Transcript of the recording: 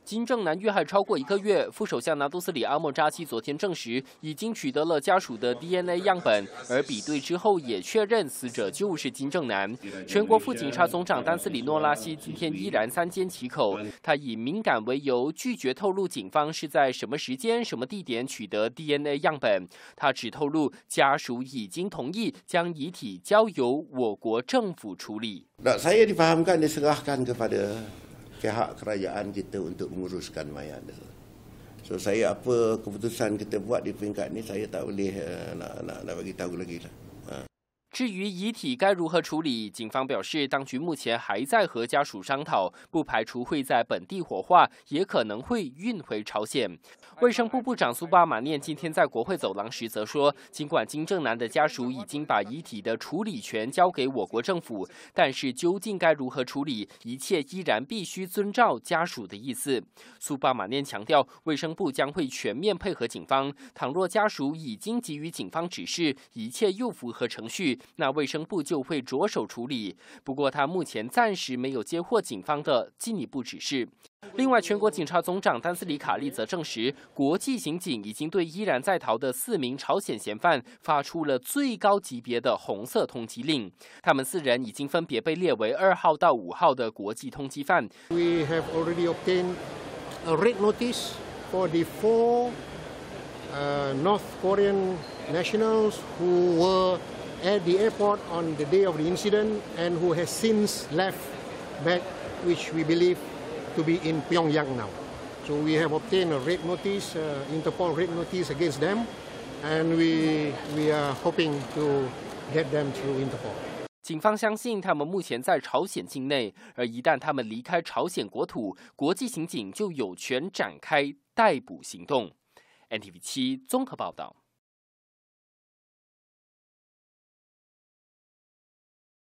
金正男遇害超过1个月，副首相拿督斯里阿莫扎西昨天证实，已经取得了家属的 DNA 样本，而比对之后也确认死者就是金正男。全国副警察总长丹斯里诺拉西今天依然3缄其口，他以敏感为由拒绝透露警方是在什么时间、什么地点取得 DNA 样本。他只透露家属已经同意将遗体交由我国政府处理。 Saya difahamkan diserahkan kepada pihak kerajaan kita untuk menguruskan mayat. So saya apa keputusan kita buat di peringkat ni saya tak boleh nak bagi tahu lagi lah. 至于遗体该如何处理，警方表示，当局目前还在和家属商讨，不排除会在本地火化，也可能会运回朝鲜。卫生部部长苏巴马念今天在国会走廊时则说，尽管金正男的家属已经把遗体的处理权交给我国政府，但是究竟该如何处理，一切依然必须遵照家属的意思。苏巴马念强调，卫生部将会全面配合警方，倘若家属已经给予警方指示，一切又符合程序，那卫生部就会着手处理。不过，他目前暂时没有接获警方的进一步指示。另外，全国警察总长丹斯里卡利则证实，国际刑警已经对依然在逃的4名朝鲜嫌犯发出了最高级别的红色通缉令。他们4人已经分别被列为2号到5号的国际通缉犯。 We have already obtained a red notice for the 4 North Korean nationals who were at the airport on the day of the incident and who has since left back, which we believe to be in Pyongyang now. So we have obtained a red notice, Interpol red notice against them, and we are hoping to get them through Interpol. 警方相信他们目前在朝鲜境内，而一旦他们离开朝鲜国土，国际刑警就有权展开逮捕行动。NTV7综合报道。